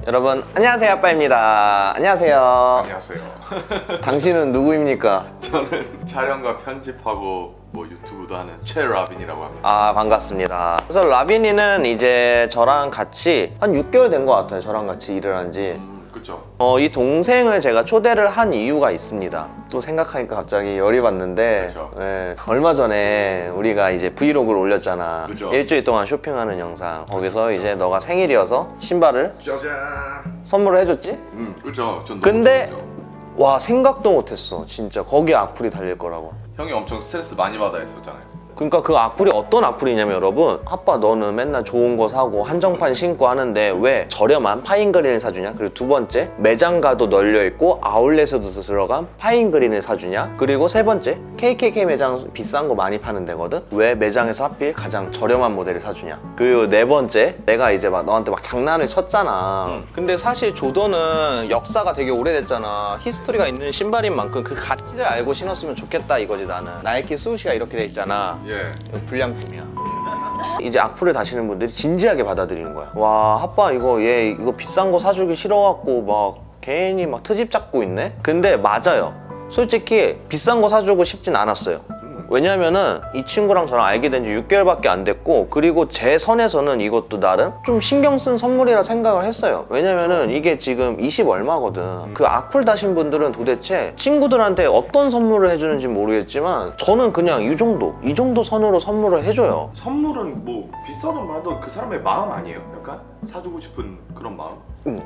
여러분 안녕하세요, 아빠입니다. 안녕하세요. 안녕하세요. 당신은 누구입니까? 저는 촬영과 편집하고 뭐 유튜브도 하는 최라빈이라고 합니다. 아, 반갑습니다. 그래서 라빈이는 이제 저랑 같이 한 6개월 된 것 같아요. 저랑 같이 일을 한지. 그렇죠. 이 동생을 제가 초대를 한 이유가 있습니다. 또 생각하니까 갑자기 열이 받는데, 그쵸. 네, 얼마 전에 우리가 이제 브이로그를 올렸잖아. 그쵸. 일주일 동안 쇼핑하는 영상. 거기서 이제 너가 생일이어서 신발을 짜잔. 선물을 해줬지? 그렇죠. 전 너무 근데 좋았죠. 와, 생각도 못했어. 진짜 거기에 악플이 달릴 거라고. 형이 엄청 스트레스 많이 받아 했었잖아요. 그러니까 그 악플이 어떤 악플이냐면, 여러분, 아빠 너는 맨날 좋은 거 사고 한정판 신고 하는데 왜 저렴한 파인그린을 사주냐? 그리고 두 번째, 매장 가도 널려있고 아울렛에도 들어간 파인그린을 사주냐? 그리고 세 번째, KKK 매장 비싼 거 많이 파는 데거든? 왜 매장에서 하필 가장 저렴한 모델을 사주냐? 그리고 네 번째, 내가 이제 막 너한테 막 장난을 쳤잖아. 근데 사실 조던은 역사가 되게 오래됐잖아. 히스토리가 있는 신발인 만큼 그 가치를 알고 신었으면 좋겠다 이거지. 나는 나이키 스우시가 이렇게 돼 있잖아. 예. 이거 불량품이야. 이제 악플을 다시는 분들이 진지하게 받아들이는 거야. 와, 아빠 얘 이거 비싼 거 사주기 싫어갖고 막 괜히 막 트집 잡고 있네? 근데 맞아요. 솔직히 비싼 거 사주고 싶진 않았어요. 왜냐면은 이 친구랑 저랑 알게 된 지 6개월밖에 안 됐고, 그리고 제 선에서는 이것도 나름 좀 신경 쓴 선물이라 생각을 했어요. 왜냐면은 이게 지금 20 얼마거든. 그 악플 다신 분들은 도대체 친구들한테 어떤 선물을 해주는지 모르겠지만 저는 그냥 이 정도 선으로 선물을 해줘요. 선물은 뭐 비싸든 말도 그 사람의 마음 아니에요? 약간 사주고 싶은 그런 마음?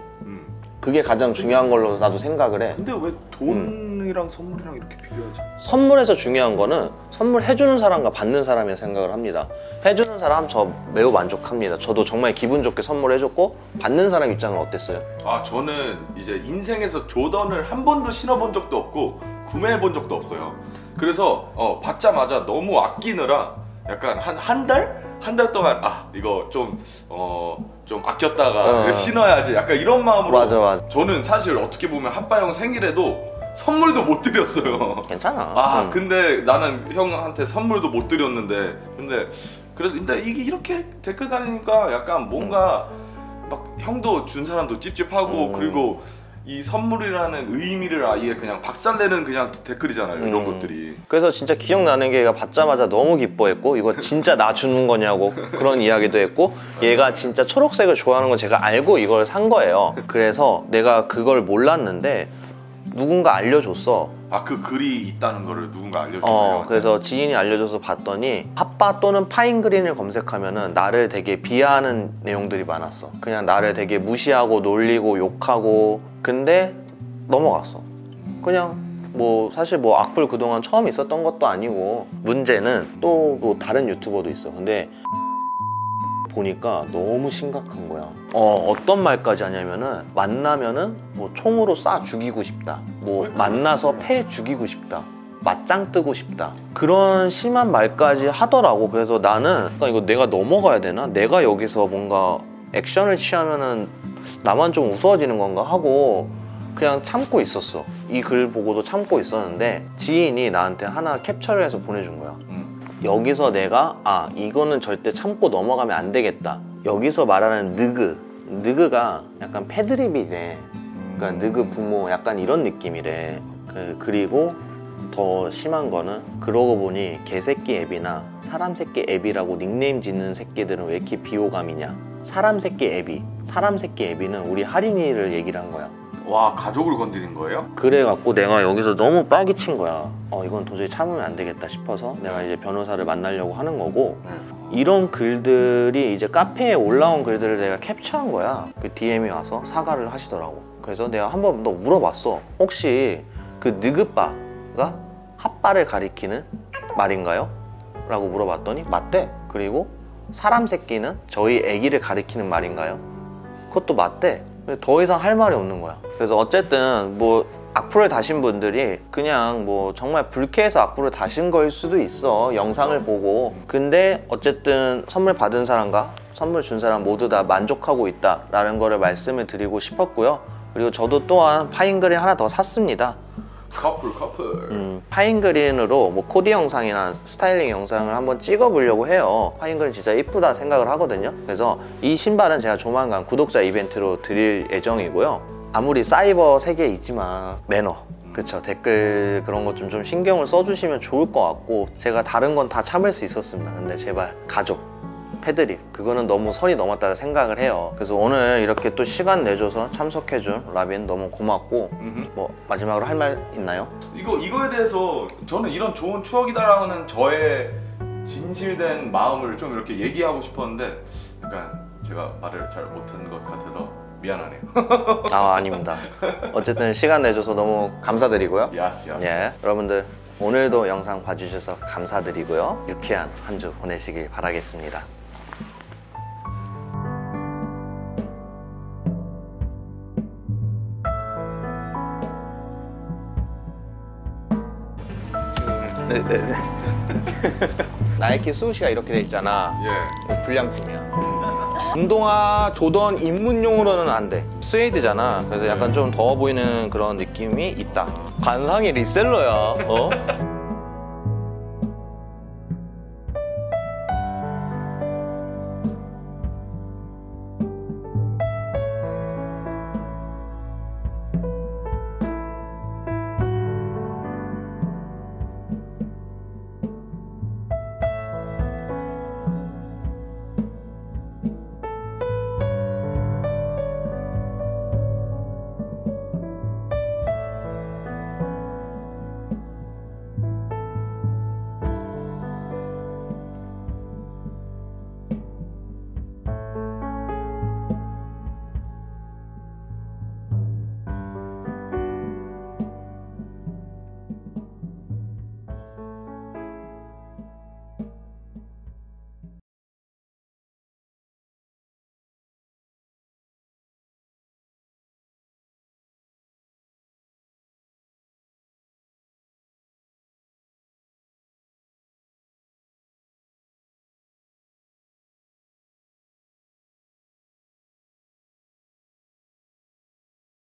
그게 가장 중요한 걸로 나도 생각을 해. 근데 왜 돈이랑 선물이랑 이렇게 비교하지? 선물에서 중요한 거는 선물 해주는 사람과 받는 사람의 생각을 합니다. 해주는 사람 저 매우 만족합니다. 저도 정말 기분 좋게 선물해줬고, 받는 사람 입장은 어땠어요? 아, 저는 이제 인생에서 조던을 한 번도 신어본 적도 없고 구매해본 적도 없어요. 그래서 받자마자 너무 아끼느라 약간 한 달? 한 달 동안 이거 좀 아꼈다가 이거 신어야지, 약간 이런 마음으로. 맞아. 저는 사실 어떻게 보면 아빠 형 생일에도 선물도 못 드렸어요. 괜찮아. 근데 나는 형한테 선물도 못 드렸는데, 근데 이게 이렇게 댓글 달리니까 약간 뭔가 막 형도 준 사람도 찝찝하고, 그리고 이 선물이라는 의미를 아예 그냥 박살내는 그냥 댓글이잖아요, 이런 것들이. 그래서 진짜 기억나는 게, 얘가 받자마자 너무 기뻐했고, 이거 진짜 나 주는 거냐고 그런 이야기도 했고, 얘가 진짜 초록색을 좋아하는 건 제가 알고 이걸 산 거예요. 그래서 내가 그걸 몰랐는데 누군가 알려줬어. 그 글이 있다는 거를 누군가 알려줬어요. 그래서 지인이 알려줘서 봤더니 아빠 또는 파인그린을 검색하면은 나를 되게 비하하는 내용들이 많았어. 그냥 나를 되게 무시하고 놀리고 욕하고. 근데 넘어갔어. 그냥 뭐 사실 뭐 악플 그동안 처음 있었던 것도 아니고. 문제는 또 뭐 다른 유튜버도 있어. 근데 보니까 너무 심각한 거야. 어떤 말까지 하냐면은, 만나면은 뭐 총으로 쏴 죽이고 싶다, 뭐 만나서 패 죽이고 싶다, 맞짱 뜨고 싶다, 그런 심한 말까지 하더라고. 그래서 나는 이거 내가 넘어가야 되나? 내가 여기서 뭔가 액션을 취하면은 나만 좀 우스워지는 건가 하고 그냥 참고 있었어. 이 글 보고도 참고 있었는데 지인이 나한테 하나 캡처를 해서 보내준 거야. 여기서 내가 이거는 절대 참고 넘어가면 안 되겠다. 여기서 말하는 느그가 약간 패드립이래. 그러니까 느그 부모 약간 이런 느낌이래. 그리고 더 심한 거는, 그러고 보니 개새끼 앱이나 사람 새끼 앱이라고 닉네임 짓는 새끼들은 왜 이렇게 비호감이냐. 사람 새끼 앱이는 우리 할인이를 얘기를 한 거야. 와, 가족을 건드린 거예요? 그래갖고 내가 여기서 너무 빡이 친 거야. 이건 도저히 참으면 안 되겠다 싶어서 내가 이제 변호사를 만나려고 하는 거고, 이런 글들이 이제 카페에 올라온 글들을 내가 캡처한 거야. 그 DM이 와서 사과를 하시더라고. 그래서 내가 한번 더 물어봤어. 혹시 그 느그빠가 핫바를 가리키는 말인가요? 라고 물어봤더니 맞대. 그리고 사람 새끼는 저희 애기를 가리키는 말인가요? 그것도 맞대. 더 이상 할 말이 없는 거야. 그래서 어쨌든 뭐 악플을 다신 분들이 그냥 뭐 정말 불쾌해서 악플을 다신 거일 수도 있어, 영상을 보고. 근데 어쨌든 선물 받은 사람과 선물 준 사람 모두 다 만족하고 있다라는 거를 말씀을 드리고 싶었고요. 그리고 저도 또한 파인그린 하나 더 샀습니다. 커플. 파인그린으로 뭐 코디 영상이나 스타일링 영상을 한번 찍어보려고 해요. 파인그린 진짜 이쁘다 생각을 하거든요. 그래서 이 신발은 제가 조만간 구독자 이벤트로 드릴 예정이고요. 아무리 사이버 세계에 있지만 매너, 그쵸, 댓글 그런 것 좀 신경을 써주시면 좋을 것 같고, 제가 다른 건 다 참을 수 있었습니다. 근데 제발 가족, 패드립, 그거는 너무 선이 넘었다 생각을 해요. 그래서 오늘 이렇게 또 시간 내줘서 참석해준 라빈 너무 고맙고, 뭐 마지막으로 할 말 있나요? 이거에 대해서 저는 이런 좋은 추억이다라는 저의 진실된 마음을 좀 이렇게 얘기하고 싶었는데 약간 제가 말을 잘 못한 것 같아서 미안하네요. 아, 아닙니다. 어쨌든 시간 내줘서 너무 감사드리고요. 야스. 예, 여러분들 오늘도 영상 봐주셔서 감사드리고요. 유쾌한 한 주 보내시길 바라겠습니다. 네네네. 나이키 수시가 이렇게 돼 있잖아. 예. 불량품이야. 운동화 조던 입문용으로는 안 돼. 스웨이드잖아. 그래서 약간 좀 더워 보이는 그런 느낌이 있다. 관상이 리셀러야. 어?